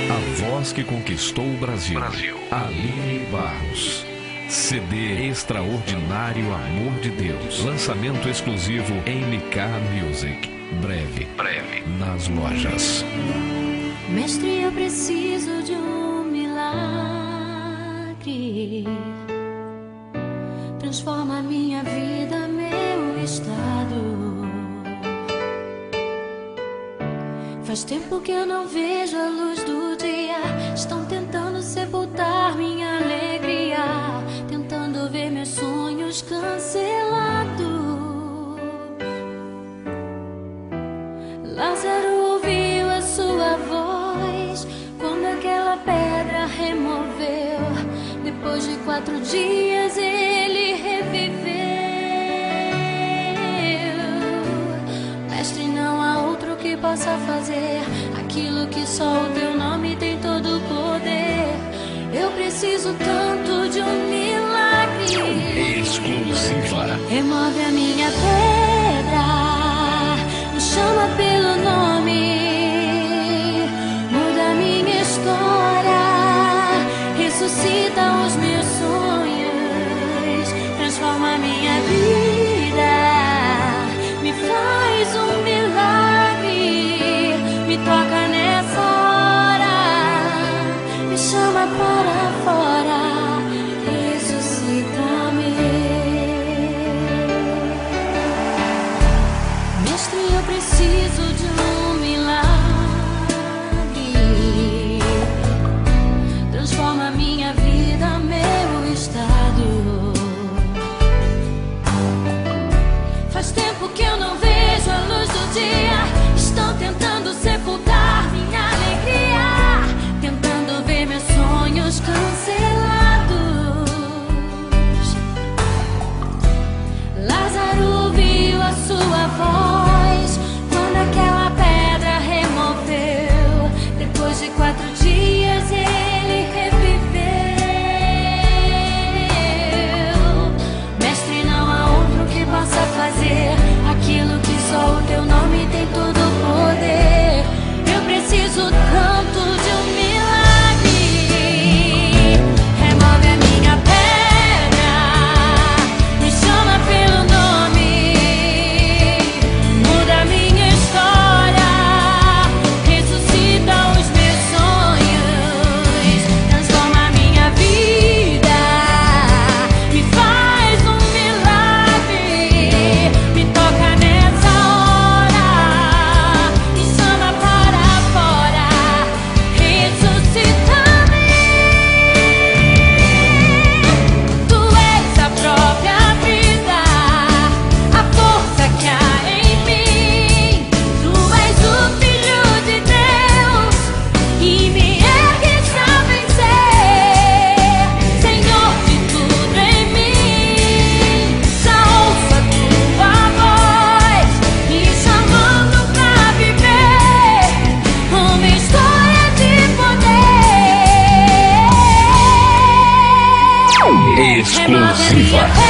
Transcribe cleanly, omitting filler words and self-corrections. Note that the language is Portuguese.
A voz que conquistou o Brasil. Aline Barros. CD Extraordinário Amor de Deus. Lançamento exclusivo MK Music. Breve nas lojas. Mestre, eu preciso de um milagre. Transforma minha vida, meu estado. Faz tempo que eu não vejo a luz do dia. Estão tentando sepultar minha alegria, tentando ver meus sonhos cancelados. Lázaro ouviu a sua voz quando aquela pedra removeu. Depois de 4 dias ele reviveu. Mestre, não há outro que possa fazer aquilo que só o teu nome tem todo o poder. Eu preciso tanto de um milagre. Exclusiva. Remove a minha pedra, me chama pelo nome, muda a minha história, ressuscita os meus sonhos, transforma a minha vida, me faz um milagre, me toca nessa hora, me chama para fora, ressuscita-me. Mestre, eu preciso de um milagre. Transforma minha vida, meu estado. Faz tempo que eu não vejo a luz do dia. Estão tentando sepultar minha alegria, tentando ver meus sonhos cancelados. Lázaro ouviu a sua voz quando aquela pedra removeu. Depois de 4 dias ele reviveu. Mestre, não há outro que possa fazer aquilo que só o teu nome tem todo o poder. Eu preciso tanto de um milagre. Remove a minha pedra, me chama pelo nome, muda a minha história, ressuscita os meus sonhos, transforma a minha vida, me faz um milagre, me toca nessa hora, me chama para fora, ressuscita-me. Tu és a própria vida, a força que há em mim. Tu és o Filho de Deus e me ergues a vencer. Senhor de tudo em mim, já ouço a tua voz me chamando pra viver uma história de poder. Exclusiva. Remove a minha